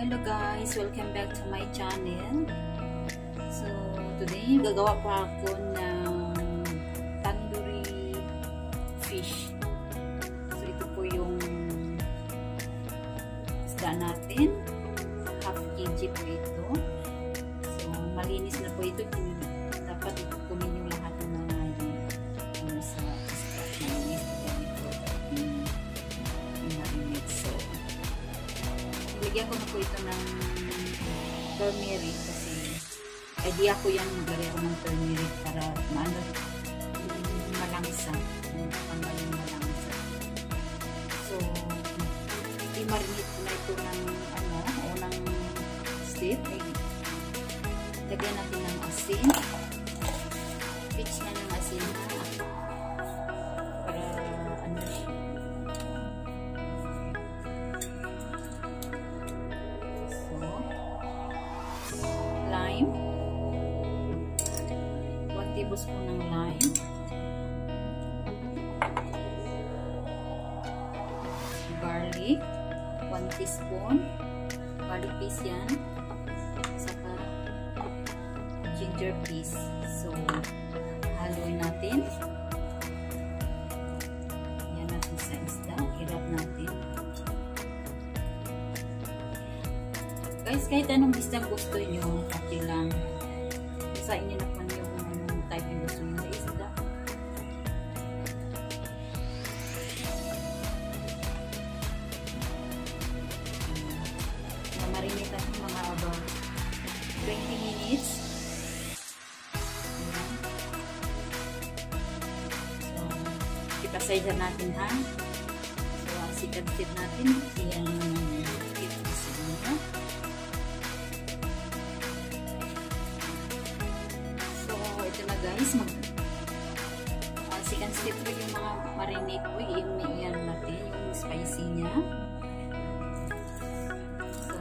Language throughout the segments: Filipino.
Hello guys! Welcome back to my channel. So, today gagawa po ako ng tandoori fish. So, ito po yung isda natin. Half kg po ito. So, malinis na po ito. Dapat itukumin yung lahat ng mga sa isda. Malinis na ganito. Marinate. So, lagyan ko na po ito ng turmeric kasi idea ko yan maglagay ko ng turmeric para maano malangsa. Tanggal yung malangsa. So, i-marinate ko na ito ng unang step. Lagyan natin ng asin. Pitch na ng asin na para lime, 1 tablespoon ng lime, garlic, 1 teaspoon, garlic paste yan, saka ginger paste. So, haluin natin. Yan natin sa isda. Hirap natin. Guys, kahit anong isda gusto nyo, okay lang. Sa inyo naman yung type yung gusto nyo sa isda. Marinate natin mga about 20 minutes. Ayan. So, ipasayda natin ha. So, sikat-sit natin. Ayan yung guys, sikan-sit ko yung mga marinate ko, i-iyan natin yung spicy niya. So,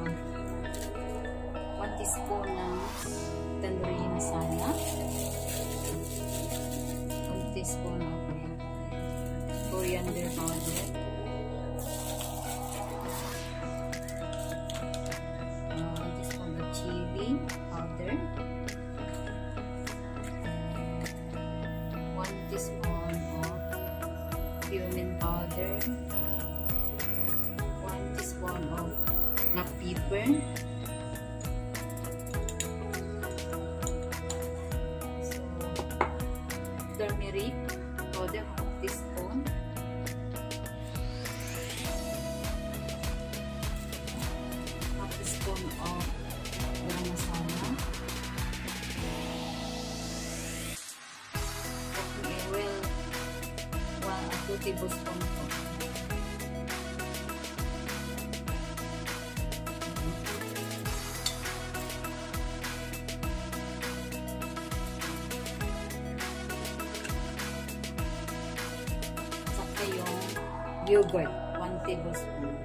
1 teaspoon ng tandoori masala, 1 teaspoon of coriander powder, 1 teaspoon of chilli powder, 1 teaspoon of cumin powder, 1 teaspoon of black pepper, so turmeric powder 1 teaspoon, half teaspoon of garam masala, 2 tablespoon po. Saka yung yogurt, 1 tablespoon.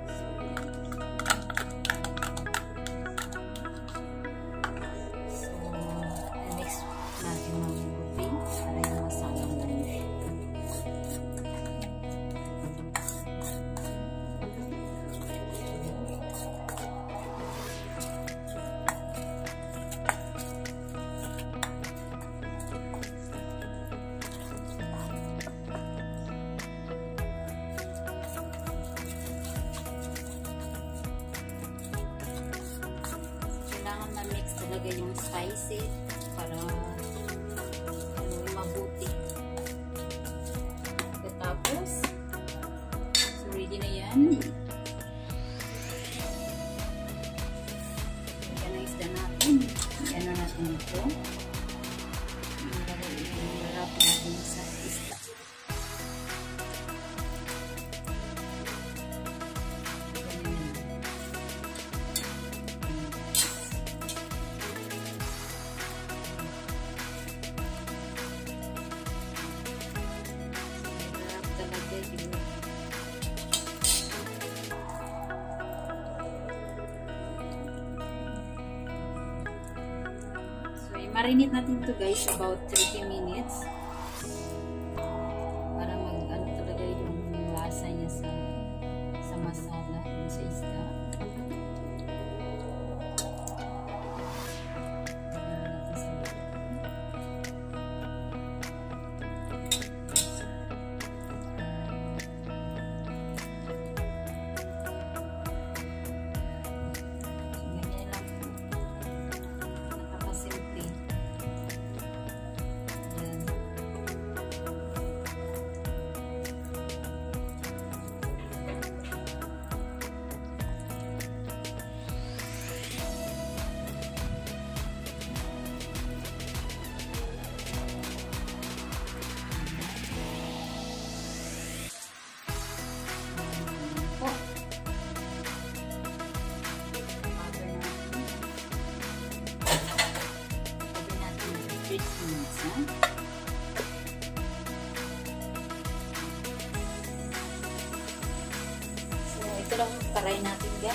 So, mix natin ng mabuti para yung masala mo. Na-mix talaga yung spicy para mabuti. Tapos, so ready na yan. Yan ang isda natin. Yan na natin ito. Ilarap natin sa isda. So, i-marinate natin ito guys about 30 minutes para mag-ano talaga yung lasa niya sa masala sa isda.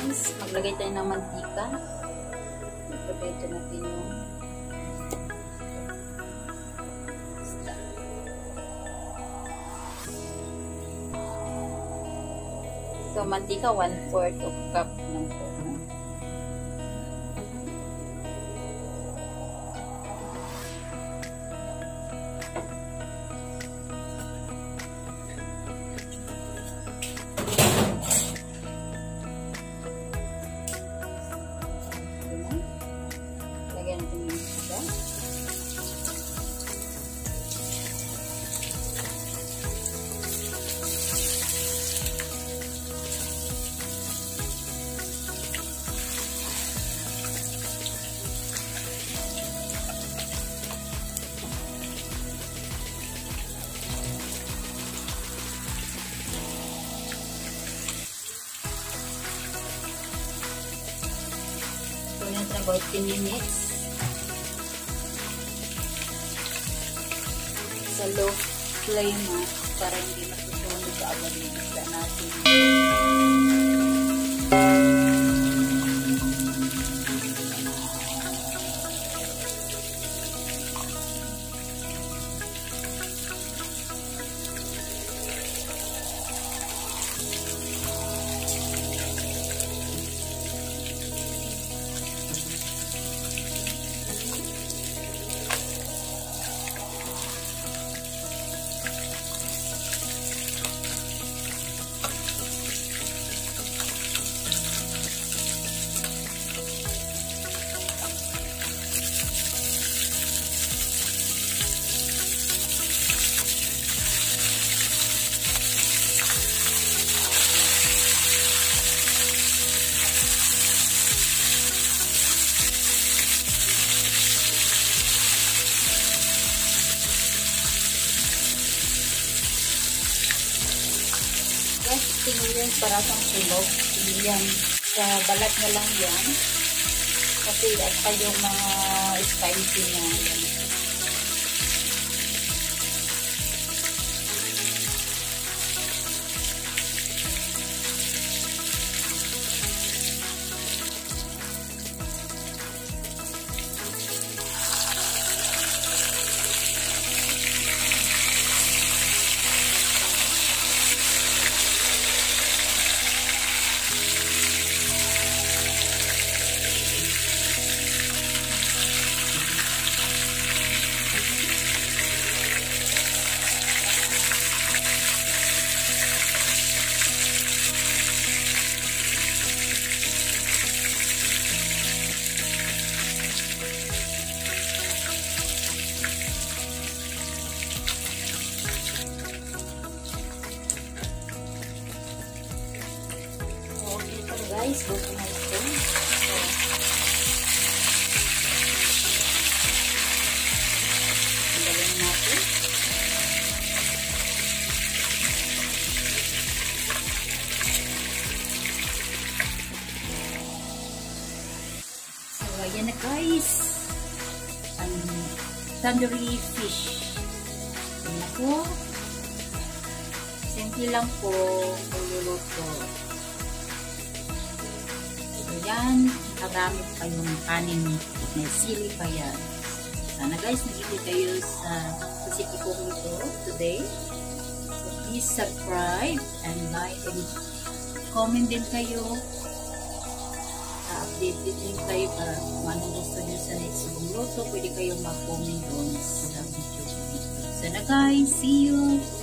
guys, maglagay tayo ng mantika. Ito natin yung isda. So, mantika 1/4 cup ng puno. Lagyan natin yung isda. So, natin about 10 minutes. Sa low flame para hindi masusunog sa agad yung isda natin. Tingnan para sa sunog. Yan. Sa balat na lang yan. Kasi at yung mga spicy niya. Yan. Guys, luto na ito. Tanggalin natin. So, ayan na guys. Ang tandoori fish. Ayan na po. Simple lang po magluluto. Yan, nagamit pa yung kanin, may sili pa yan. Sana guys, nagigit kayo sa recipe ko nito today. So please subscribe and like and comment din kayo. Update din kayo para kung anong gusto nyo sa next kong luto. Pwede kayong mag-comment doon sa video. Sana guys, see you!